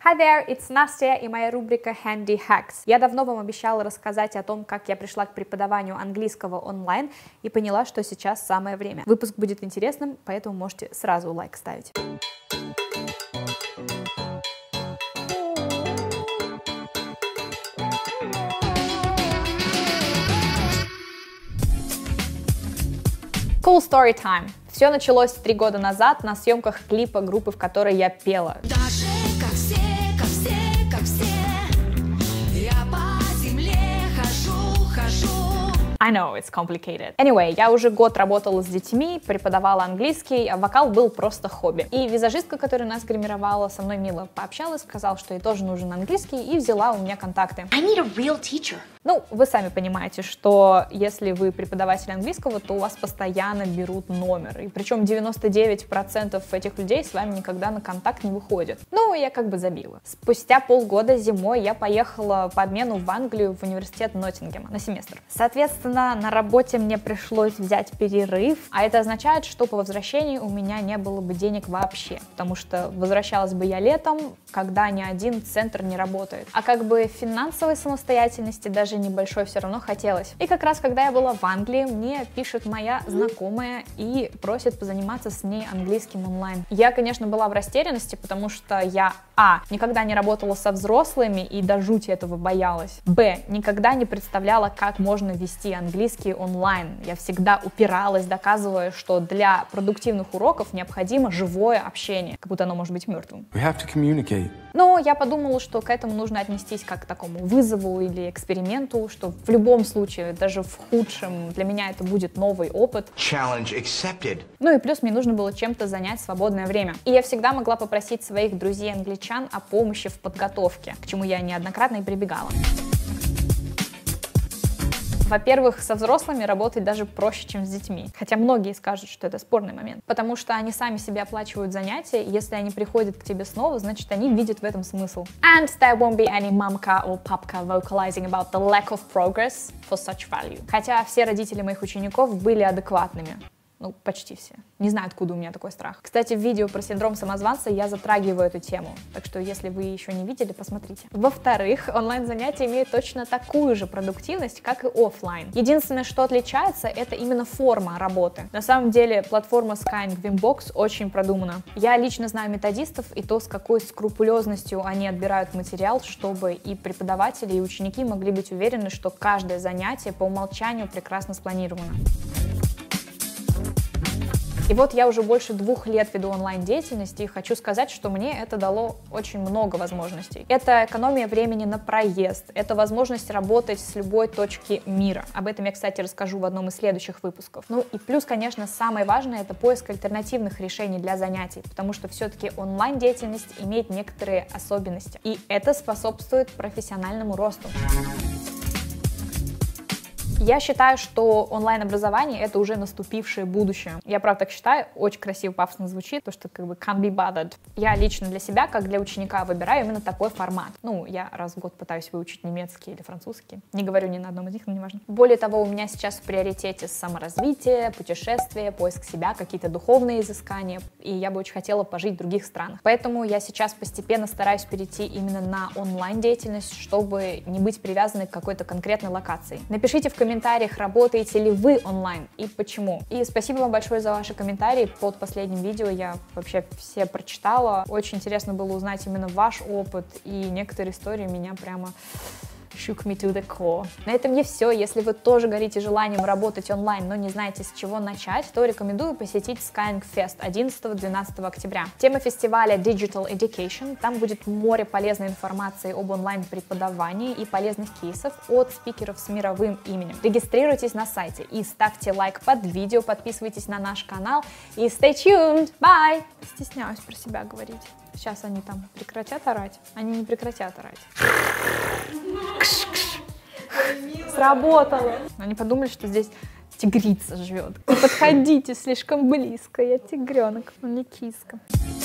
Hi there, it's Настя и моя рубрика Handy Hacks. Я давно вам обещала рассказать о том, как я пришла к преподаванию английского онлайн и поняла, что сейчас самое время. Выпуск будет интересным, поэтому можете сразу лайк ставить. Cool story time. Все началось 3 года назад на съемках клипа группы, в которой я пела. Даже как все, я по земле хожу. I know, it's complicated. Anyway, я уже год работала с детьми, преподавала английский, а вокал был просто хобби. И визажистка, которая нас гримировала, со мной мило пообщалась, сказала, что ей тоже нужен английский, и взяла у меня контакты. I need a real teacher. Ну, вы сами понимаете, что если вы преподаватель английского, то у вас постоянно берут номер. И причем 99% этих людей с вами никогда на контакт не выходят. Ну, я как бы забила. Спустя полгода зимой я поехала по обмену в Англию в университет Ноттингема на семестр. Соответственно, на работе мне пришлось взять перерыв, а это означает, что по возвращении у меня не было бы денег вообще, потому что возвращалась бы я летом, когда ни один центр не работает. А как бы финансовой самостоятельности даже небольшой все равно хотелось. И как раз когда я была в Англии, мне пишет моя знакомая и просит позаниматься с ней английским онлайн. Я, конечно, была в растерянности, потому что я никогда не работала со взрослыми и до жути этого боялась. Никогда не представляла, как можно вести английский онлайн. Я всегда упиралась, доказывая, что для продуктивных уроков необходимо живое общение, как будто оно может быть мертвым. Но я подумала, что к этому нужно отнестись как к такому вызову или эксперименту, что в любом случае, даже в худшем, для меня это будет новый опыт. Challenge accepted. Ну и плюс мне нужно было чем-то занять свободное время. И я всегда могла попросить своих друзей-англичан о помощи в подготовке, к чему я неоднократно и прибегала. Во-первых, со взрослыми работать даже проще, чем с детьми. Хотя многие скажут, что это спорный момент. Потому что они сами себе оплачивают занятия, и если они приходят к тебе снова, значит, они видят в этом смысл. And there won't be any mamka or papka vocalizing about the lack of progress for such value. Хотя все родители моих учеников были адекватными. Ну, почти все. Не знаю, откуда у меня такой страх. Кстати, в видео про синдром самозванца я затрагиваю эту тему, так что если вы еще не видели, посмотрите. Во-вторых, онлайн-занятия имеют точно такую же продуктивность, как и офлайн. Единственное, что отличается, это именно форма работы. На самом деле, платформа Skyeng Wimbox очень продумана. Я лично знаю методистов и то, с какой скрупулезностью они отбирают материал, чтобы и преподаватели, и ученики могли быть уверены, что каждое занятие по умолчанию прекрасно спланировано. И вот я уже больше 2 лет веду онлайн-деятельность, и хочу сказать, что мне это дало очень много возможностей. Это экономия времени на проезд, это возможность работать с любой точки мира. Об этом я, кстати, расскажу в одном из следующих выпусков. Ну и плюс, конечно, самое важное — это поиск альтернативных решений для занятий, потому что все-таки онлайн-деятельность имеет некоторые особенности, и это способствует профессиональному росту. Я считаю, что онлайн-образование — это уже наступившее будущее. Я правда так считаю, очень красиво, пафосно звучит, то что как бы can't be bothered. Я лично для себя, как для ученика, выбираю именно такой формат. Ну, я раз в год пытаюсь выучить немецкий или французский. Не говорю ни на одном из них, но неважно. Более того, у меня сейчас в приоритете саморазвитие, путешествие, поиск себя, какие-то духовные изыскания, и я бы очень хотела пожить в других странах. Поэтому я сейчас постепенно стараюсь перейти именно на онлайн-деятельность, чтобы не быть привязанной к какой-то конкретной локации. Напишите в комментариях, работаете ли вы онлайн и почему. И спасибо вам большое за ваши комментарии под последним видео, я вообще все прочитала. Очень интересно было узнать именно ваш опыт, и некоторые истории меня прямо shook me to the core. На этом не все. Если вы тоже горите желанием работать онлайн, но не знаете, с чего начать, то рекомендую посетить Skyeng Fest 11-12 октября. Тема фестиваля Digital Education. Там будет море полезной информации об онлайн-преподавании и полезных кейсов от спикеров с мировым именем. Регистрируйтесь на сайте и ставьте лайк под видео, подписывайтесь на наш канал и stay tuned. Bye! Стесняюсь про себя говорить. Сейчас они там прекратят орать. Они не прекратят орать. Сработало. Они подумали, что здесь тигрица живет. Не подходите слишком близко, я тигренок, но не киска.